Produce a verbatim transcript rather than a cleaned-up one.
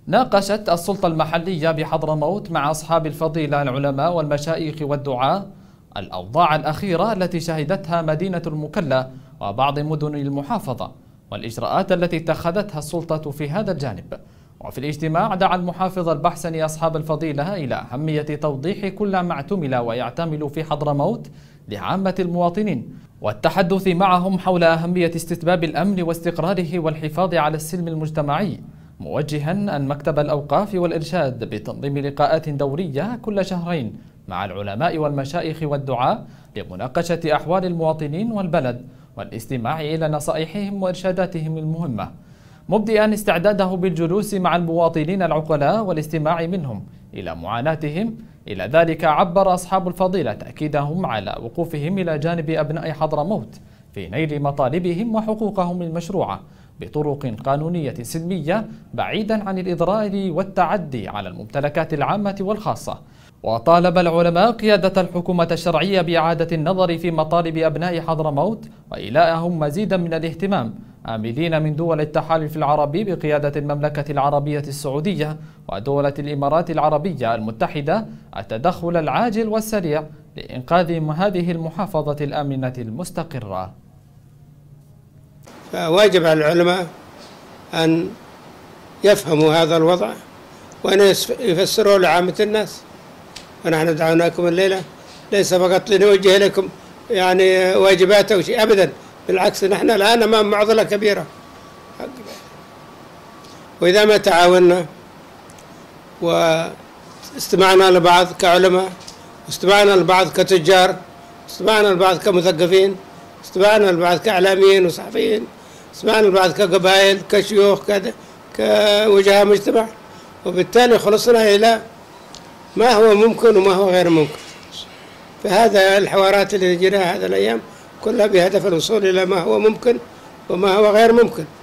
ناقشت السلطة المحلية بحضرموت مع أصحاب الفضيلة العلماء والمشايخ والدعاة الأوضاع الأخيرة التي شهدتها مدينة المكلا وبعض مدن المحافظة والإجراءات التي اتخذتها السلطة في هذا الجانب. وفي الاجتماع دعا المحافظ البحسني أصحاب الفضيلة إلى أهمية توضيح كل ما اعتمل ويعتمل في حضرموت لعامة المواطنين، والتحدث معهم حول أهمية استتباب الأمن واستقراره والحفاظ على السلم المجتمعي، موجها أن مكتب الأوقاف والإرشاد بتنظيم لقاءات دورية كل شهرين مع العلماء والمشايخ والدعاة لمناقشة أحوال المواطنين والبلد والاستماع إلى نصائحهم وإرشاداتهم المهمة، مبدئا استعداده بالجلوس مع المواطنين العقلاء والاستماع منهم إلى معاناتهم. إلى ذلك عبر أصحاب الفضيلة تأكيدهم على وقوفهم إلى جانب أبناء حضرموت في نيل مطالبهم وحقوقهم المشروعة بطرق قانونية سلمية بعيدا عن الإضرار والتعدي على الممتلكات العامة والخاصة. وطالب العلماء قيادة الحكومة الشرعية بإعادة النظر في مطالب أبناء حضرموت وإيلاءهم مزيدا من الاهتمام، آملين من دول التحالف العربي بقيادة المملكة العربية السعودية ودولة الإمارات العربية المتحدة التدخل العاجل والسريع لإنقاذ هذه المحافظة الآمنة المستقرة. فواجب على العلماء أن يفهموا هذا الوضع وأن يفسروا لعامة الناس. ونحن دعوناكم الليلة ليس فقط لنوجه لكم يعني واجبات أو شيء، أبدا، بالعكس نحن الآن أمام معضلة كبيرة، وإذا ما تعاوننا واستمعنا لبعض كعلماء واستمعنا لبعض كتجار واستمعنا لبعض كمثقفين استمعنا لبعض كإعلاميين وصحفيين استمعنا لبعض كقبائل كشيوخ كذا كوجهاء مجتمع، وبالتالي خلصنا إلى ما هو ممكن وما هو غير ممكن. فهذا الحوارات اللي تجريها هذه الأيام كلها بهدف الوصول إلى ما هو ممكن وما هو غير ممكن.